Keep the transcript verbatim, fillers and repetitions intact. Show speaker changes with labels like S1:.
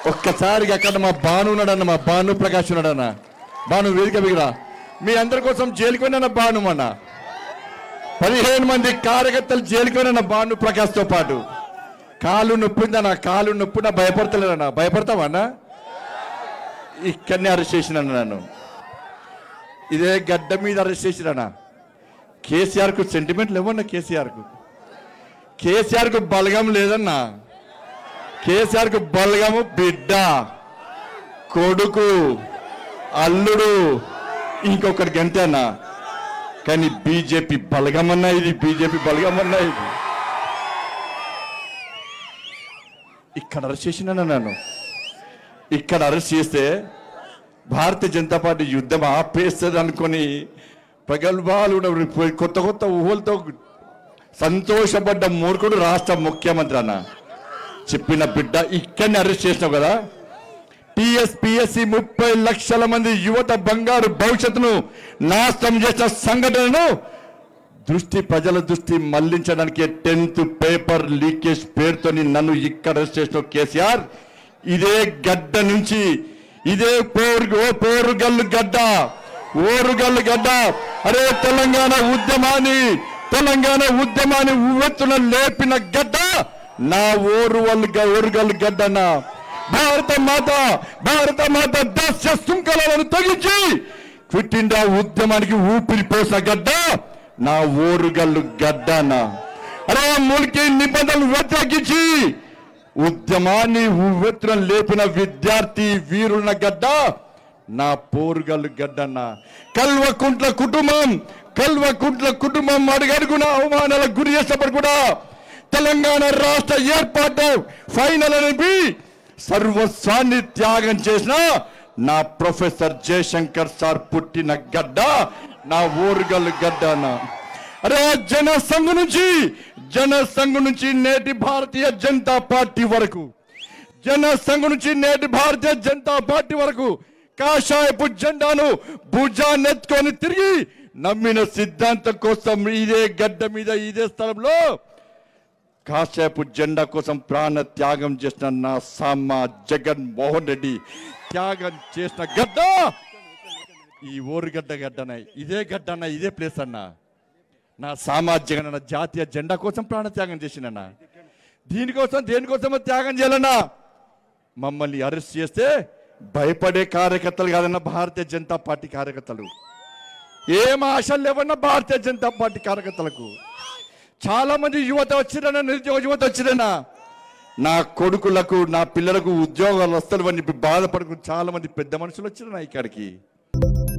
S1: ఒక్కసారిగా అక్కడ మా బాను ఉన్నాడన్న, మా బాను ప్రకాష్ ఉన్నాడన్న. బాను వేదిక బిగిరా. మీ అందరి కోసం జైలుకొన్న బాను అన్న, పదిహేను మంది కార్యకర్తలు జైలుకొన్న బాను ప్రకాష్తో పాటు. కాలు నొప్పిందన్న, కాలు నొప్పిన భయపడతలేదన్న. భయపడతావన్నా? ఇక్కడనే అరెస్ట్ చేసిన నన్ను, ఇదే గడ్డ మీద అరెస్ట్ చేసిరన్నా. కేసీఆర్కు సెంటిమెంట్ లేవన్నా. కేసీఆర్కు కేసీఆర్కు బలగం లేదన్నా. కేసీఆర్కు బలగము బిడ్డ, కొడుకు, అల్లుడు, ఇంకొకరికి అంతే అన్నా. కానీ బీజేపీ బలగం అన్నా ఇది, బీజేపీ బలగం అన్నా ఇది. ఇక్కడ అరెస్ట్ చేసిన నన్ను, ఇక్కడ అరెస్ట్ చేస్తే భారతీయ జనతా పార్టీ యుద్ధం ఆపేస్తుంది అనుకొని ప్రగల్భాలు కొత్త కొత్త ఊహలతో సంతోషపడ్డ మూర్ఖుడు రాష్ట్ర ముఖ్యమంత్రి అన్న. చెప్పిన బిడ్డ ఇక్కడనే అరెస్ట్ చేసినావు కదా. టిఎస్ పిఎస్సి ముప్పై లక్షల మంది యువత బంగారు భవిష్యత్తును నాశనం చేసిన సంఘటనను దృష్టి ప్రజల దృష్టి మళ్లించడానికి టెన్త్ పేపర్ లీకేజ్ పేరుతో నన్ను ఇక్కడ అరెస్ట్ చేసిన కేసీఆర్, ఇదే గడ్డ నుంచి, ఇదే పోరు పోరుగల్లు గడ్డ, ఓరుగల్లు గడ్డ, అరే తెలంగాణ ఉద్యమాన్ని తెలంగాణ ఉద్యమాన్ని ఉవ్వెత్తున లేపిన గడ్డ నా ఓరు వాళ్ళు ఓరుగల్లు గడ్డన్న. భారత మాత భారత మాత దాస్య శృంఖలను తొలగించి క్విట్ ఇండియా ఉద్యమానికి ఊపిరి పోసిన గడ్డ నా ఓరుగల్లు గడ్డన్న. అరే ములికి నిబంధనలు వ్యతిరేకించి ఉద్యమాన్ని ఉవ్వెత్తున లేపిన విద్యార్థి వీరుల గడ్డ నా పోరుగల్లు గడ్డన్న. కల్వకుంట్ల కుటుంబం కల్వకుంట్ల కుటుంబం అడుగడుగున అవమానాలకు గురి చేసినప్పుడు కూడా తెలంగాణ రాష్ట్ర ఏర్పాటు ఫైనల్ అని సర్వస్వాన్ని త్యాగం చేసిన నా ప్రొఫెసర్ జయశంకర్ సార్ పుట్టిన గడ్డ నా ఓరుగల్లు గడ్డ అన్న. అరే జనసంఘ నుంచి జనసంఘ నుంచి నేటి భారతీయ జనతా పార్టీ వరకు జనసంఘ నుంచి నేటి భారతీయ జనతా పార్టీ వరకు కాషాయపు జెండాను భుజాన్నెత్తుకొని తిరిగి నమ్మిన సిద్ధాంతం కోసం ఇదే గడ్డ మీద ఇదే స్థలంలో కాషాయపు జెండా కోసం ప్రాణ త్యాగం చేసిన నా సామ జగన్ మోహన్ రెడ్డి త్యాగం చేసిన గడ్డ ఈ ఓరుగడ్డ గడ్డన, ఇదే గడ్డన్న, ఇదే ప్లేస్ అన్న. నా సామాజిక జాతీయ జెండా కోసం ప్రాణ త్యాగం చేసినన్నా. దీనికోసం దేనికోసమో త్యాగం చేయాలన్నా. మమ్మల్ని అరెస్ట్ చేస్తే భయపడే కార్యకర్తలు కాదన్న భారతీయ జనతా పార్టీ కార్యకర్తలు. ఏం ఆశలు లేవన్నా భారతీయ జనతా పార్టీ కార్యకర్తలకు. చాలా మంది యువత వచ్చిరన్నా, నిరుద్యోగ యువత వచ్చిరన్నా. నా కొడుకులకు నా పిల్లలకు ఉద్యోగాలు వస్తాయని చెప్పి బాధపడుకుని చాలా మంది పెద్ద మనుషులు వచ్చిరన్నా ఇక్కడికి.